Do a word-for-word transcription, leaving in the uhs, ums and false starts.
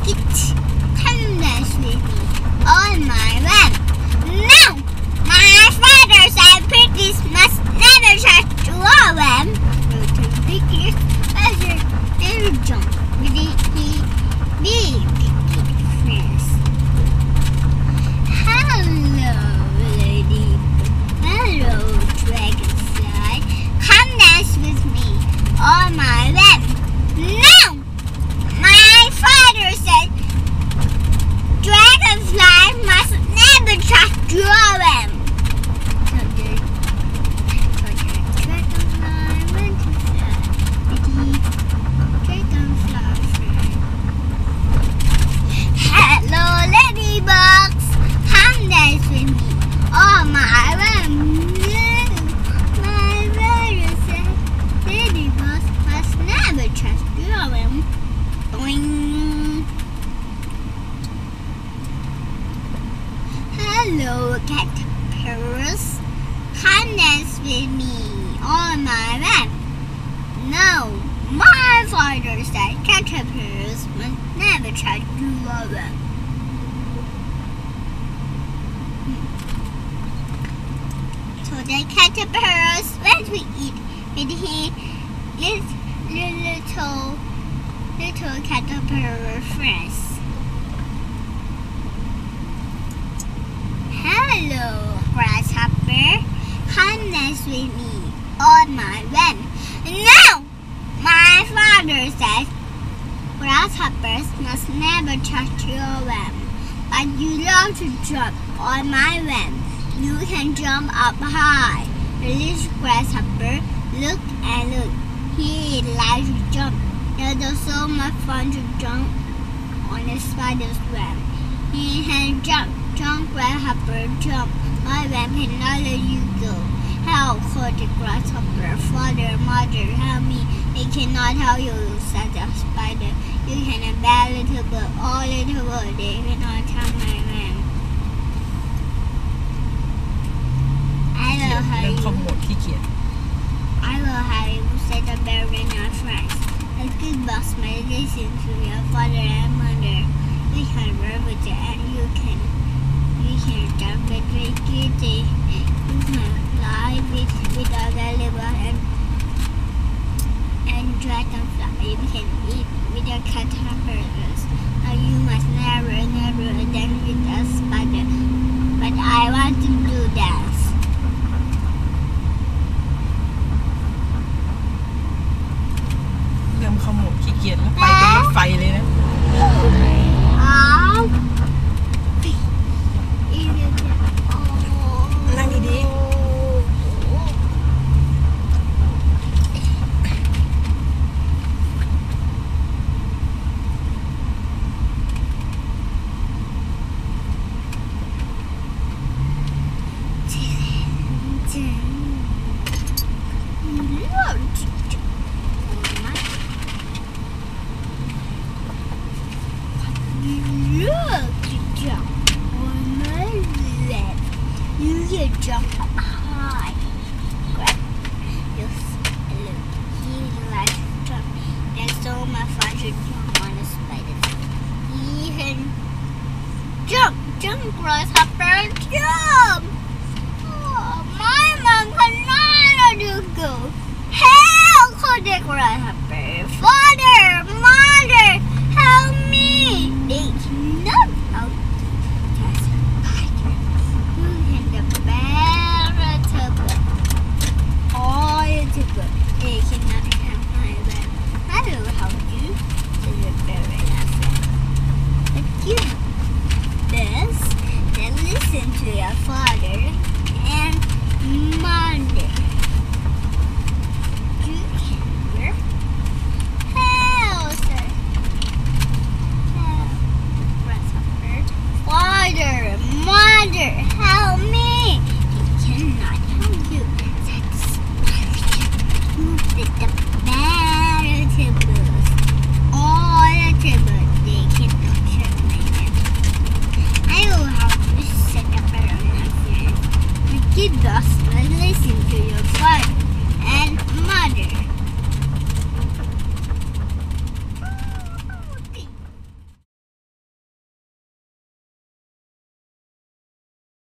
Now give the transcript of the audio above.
it. Come dance with me on my web. No! My father said piggies must never touch the web. No two piggies measure their jump with the big piggy friends. Hello, lady. Hello, dragonfly. Come dance with me on my web. No! My father said dragonfly must never touch your web. So the, so the dragonfly went to fly with the dragonfly friend. Hello, ladybugs. Come dance with me on my web. No, my father said ladybugs must never touch your web. Boing. Hello, caterpillars. Come dance with me on my web. No, my father said caterpillars must never touch your web. So the caterpillars went to eat with his little little caterpillar friends. Hello, grasshopper. Come dance with me on my web. No! My father said grasshoppers must never touch your web. But you love to jump on my web. You can jump up high. The little grasshopper looked and looked. He liked to jump. It was so much fun to jump on the spider's web. He can jump, jump, grasshopper, jump. My web cannot let you go. Help, called the grasshopper. Father, mother, help me. They cannot help you, said the spider. You can a bad little bird, all little bird. They cannot help my web. I will help you. I will help you, said the bear and our friends. A good boss may listen to your father and mother. You can run with it and you can you can jump with kitty. You can fly with with a valuable and and dragonfly. You can eat with your caterpillars. But you must never, never dance with a spider. But I want to do that. ขโมยขี้เกียจแล้วไปเป็นรถไฟเลยนะนั่งดีๆ Jump up high. Grab your look. He likes to jump. There's so much fun to jump on a spider. He can jump, jump, grasshopper, jump. Oh, my mom cannot let you go. Help, called the grasshopper. Father, mother,